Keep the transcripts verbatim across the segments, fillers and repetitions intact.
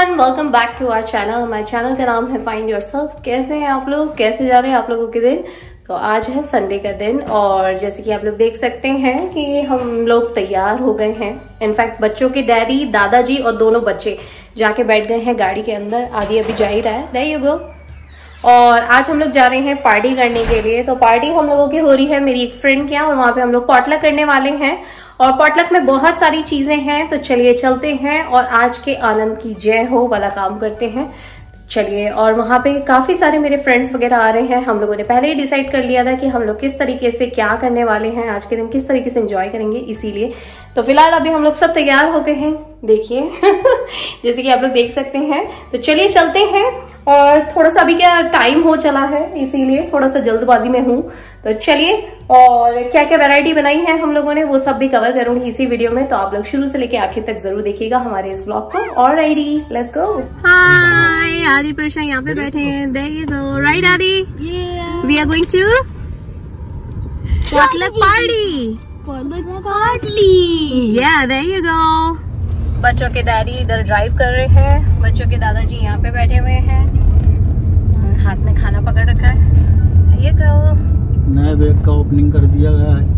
Everyone, welcome back to our channel. My channel का नाम है फाइंड योरसेल्फ। कैसे हैं आप लोग, कैसे जा रहे हैं आप लोगों के दिन? तो आज है संडे का दिन और जैसे कि आप लोग देख सकते हैं कि हम लोग तैयार हो गए हैं। इनफैक्ट बच्चों के डैडी, दादाजी और दोनों बच्चे जाके बैठ गए हैं गाड़ी के अंदर। आदि अभी जा ही रहा है, देयर यू गो। और आज हम लोग जा रहे हैं पार्टी करने के लिए। तो पार्टी हम लोगों की हो रही है मेरी एक फ्रेंड के यहाँ, और वहां पे हम लोग पॉटलक करने वाले हैं। और पॉटलक में बहुत सारी चीजें हैं, तो चलिए चलते हैं और आज के आनंद की जय हो वाला काम करते हैं। चलिए, और वहां पे काफी सारे मेरे फ्रेंड्स वगैरह आ रहे हैं। हम लोगों ने पहले ही डिसाइड कर लिया था कि हम लोग किस तरीके से क्या करने वाले हैं, आज के दिन किस तरीके से एंजॉय करेंगे, इसीलिए। तो फिलहाल अभी हम लोग सब तैयार हो गए हैं, देखिए जैसे कि आप लोग देख सकते हैं। तो चलिए चलते हैं। और थोड़ा सा अभी क्या टाइम हो चला है, इसीलिए थोड़ा सा जल्दबाजी में हूँ। तो चलिए, और क्या क्या वैरायटी बनाई है हम लोगों ने वो सब भी कवर करूंगी इसी वीडियो में। तो आप लोग शुरू से लेके आखिर तक जरूर देखिएगा हमारे इस व्लॉग को। Alrighty, let's go. हाय, आदि प्रशा यहाँ पे बैठे हैं। There you go. Right Aadi, we are going to potluck party. Party, या देयर यू गो। बच्चों के डैडी इधर ड्राइव कर रहे हैं, बच्चों के दादाजी यहाँ पे बैठे हुए हैं और हाथ में खाना पकड़ रखा है। ये कहो, नए बैग का ओपनिंग कर दिया गया है।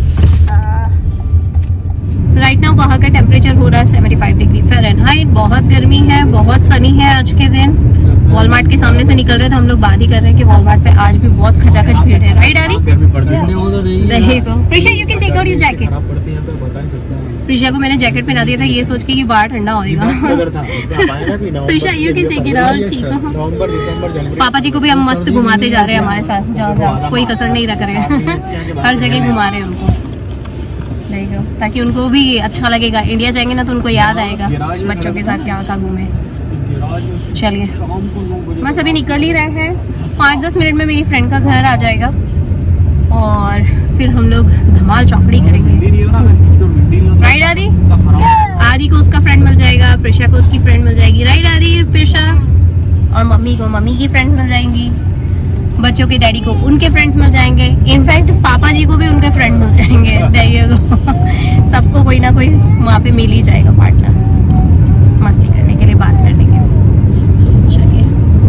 राइट नाउ वहाँ का टेम्परेचर हो रहा है पचहत्तर डिग्री फ़ारेनहाइट। बहुत गर्मी है, बहुत सनी है आज के दिन। वॉलमार्ट के सामने से निकल रहे थे हम लोग, बात ही कर रहे हैं कि वॉलमार्ट पे आज भी बहुत खचाखच भीड़ है। राइट आरी? देखो Prisha, you can take out your jacket. Prisha को मैंने जैकेट पहना दिया था ये सोच के कि बाहर ठंडा होएगा। Prisha, you can take it out. ठीक है, पापा जी को भी हम मस्त घुमाते जा रहे हैं हमारे साथ, जहाँ जहाँ कोई कसर नहीं रख रहे हैं हर जगह घुमा रहे हैं उनको, ताकि उनको भी अच्छा लगेगा। इंडिया जाएंगे ना तो उनको याद आएगा बच्चों के साथ क्या क्या घूमे। चलिए, बस अभी निकल ही रहे हैं। पाँच दस मिनट में मेरी फ्रेंड का घर आ जाएगा और फिर हम लोग धमाल चौकड़ी करेंगे। राइट आदि? आदि को उसका फ्रेंड मिल जाएगा, प्रिशा को उसकी फ्रेंड मिल जाएगी। राइट आदि, प्रिशा? और मम्मी को मम्मी की फ्रेंड्स मिल जाएंगी, बच्चों के डैडी को उनके फ्रेंड्स मिल जाएंगे, इनफैक्ट पापा जी को भी उनके फ्रेंड मिल जाएंगे। सबको कोई ना कोई वहाँ पे मिल ही जाएगा पार्टनर, मस्ती करने के लिए, बात करने के लिए। चलिए,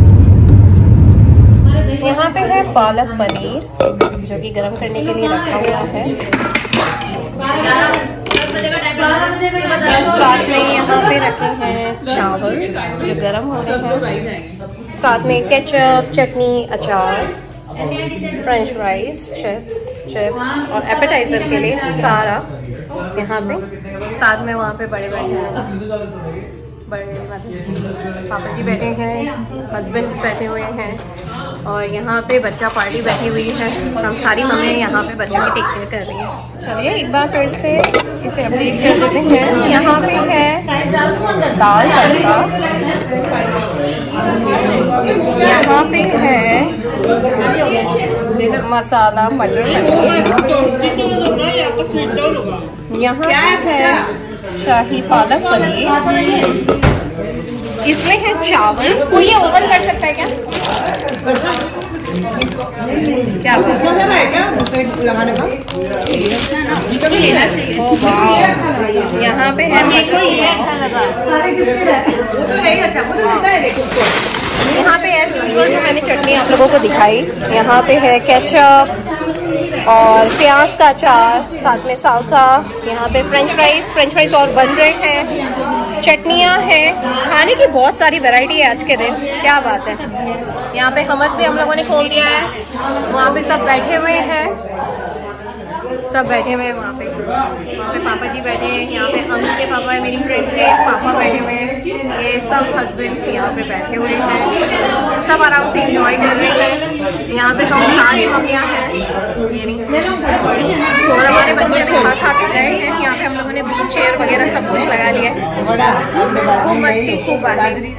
यहाँ पे है पालक पनीर जो कि गरम करने के लिए रखा हुआ है। साथ में यहाँ पे रखे हैं चावल जो गरम हो रहे हैं, साथ में केचप, चटनी, अचार, फ्रेंच फ्राइज, चिप्स चिप्स और एपेटाइजर के लिए सारा यहाँ पे। साथ में वहाँ पे बड़े बड़े बड़े मतलब पापा जी बैठे हैं, हस्बैंड्स बैठे हुए हैं और यहाँ पे बच्चा पार्टी बैठी हुई है और हम सारी मम्मी यहाँ पे बच्चों की टेक केयर कर रही हैं। चलिए एक बार फिर से इसे अपडेट कर देते हैं। यहाँ पे है दाल तड़का, यहाँ पे है मसाला मटर पनीर, यहाँ पे है शाही पालक पनीर, इसमें है चावल। कोई ये ओवन कर सकता है क्या? क्या लगाने का? ओ वाह, यहाँ पे है यहाँ पे एज यूजुअल जो मैंने चटनी आप लोगों को दिखाई, यहाँ पे है केचप और प्याज का अचार, साथ में सालसा, यहाँ पे फ्रेंच फ्राइज फ्रेंच फ्राइज और बन रहे हैं, चटनियाँ हैं, खाने की बहुत सारी वैरायटी है आज के दिन। क्या बात है। यहाँ पे हमस भी हम लोगों ने खोल दिया है, वहाँ पे सब बैठे हुए हैं, सब बैठे हुए हैं वहाँ पे। वहाँ पे पापा जी बैठे हैं, यहाँ पे अम्मी के पापा है, मेरी फ्रेंड के पापा बैठे हुए हैं, ये सब हस्बैंड्स यहाँ पे बैठे हुए हैं, सब आराम से एंजॉय कर रहे हैं। यहाँ पे हम सारी मम्मियाँ हैं, ये नहीं, और हमारे बच्चे भी खा खा के गए हैं। यहाँ पे हम लोगों ने बीच चेयर वगैरह सब कुछ लगा लिया है, खूब मस्ती खूब बातें।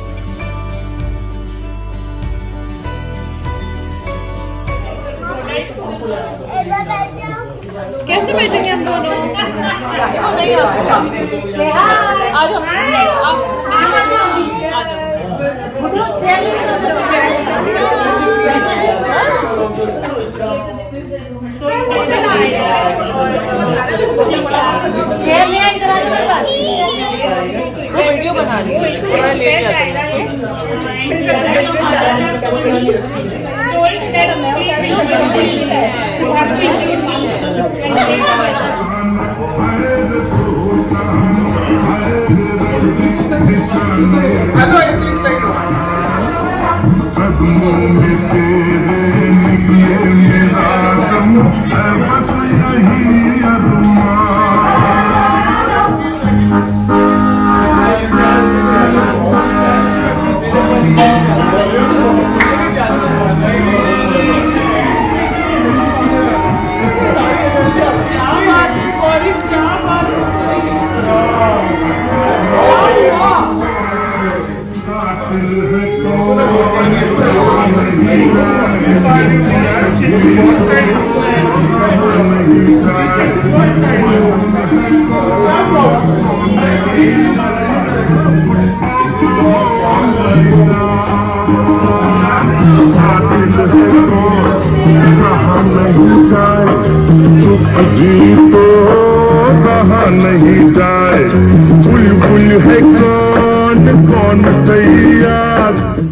कैसे बैठेंगे हम दोनों? हम नहीं आ सकते आज। हम वीडियो बना रही हूँ, थोड़ा ले नहीं जाए बुलबुल है कौन कौन तैयार।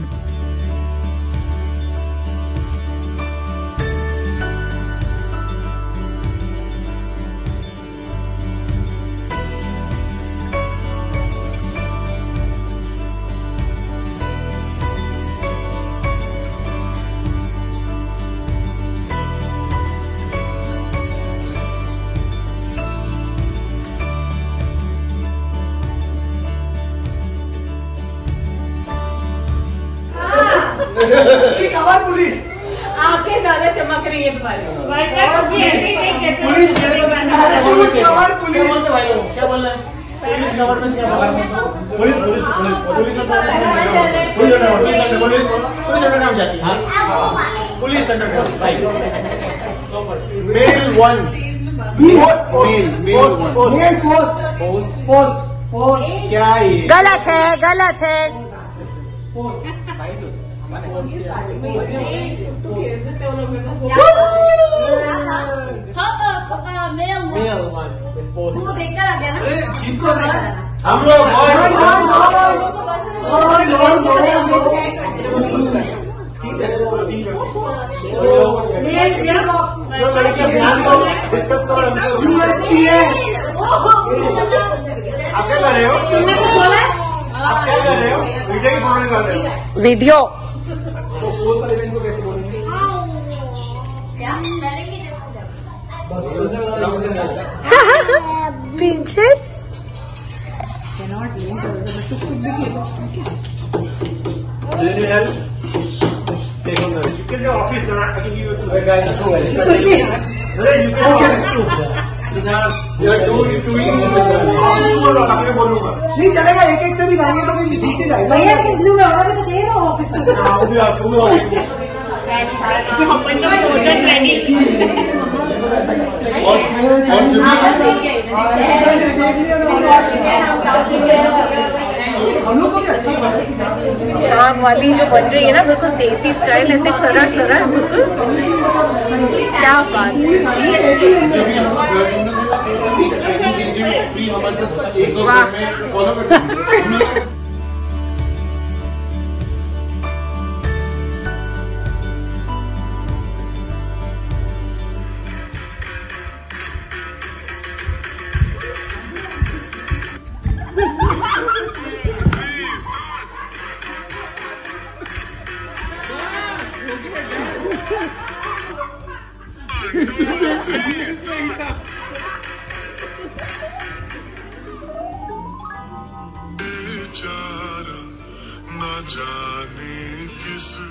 कवर पुलिस आंखें ज्यादा चमक रही है तुम्हारी। पुलिस कवर पुलिस क्या बोल रहे हैं? पुलिस कवर में से क्या पकड़? Police police police police police police police under नाम जाती है। पुलिस अंडर भाई मेल वन post post post post post post क्या है? गलत है, गलत है। पोस्ट देखकर आ गया ना हम लोग डिस्कस करो। आप क्या कर रहे हो? आप क्या कर रहे हो? वीडियो की फोटो निकाल रहे हो? वीडियो तो पोस्ट वाले इवेंट को कैसे बोलेंगे? Princess Did you help? Take on that. You can say office, and I can give you two. Guys, two. You can office too. You are two, two. नहीं चलेगा, एक एक से भी जाएंगे तो भी जीत ही जाएगा। भैया से ब्लू में होगा तो चाहिए ना ऑफिस में। वो भी आपको झाग वाली जो बन रही है ना, बिल्कुल देसी स्टाइल, ऐसे सरल सरल, बिल्कुल क्या बात है। वाह बेचारा ना जाने किस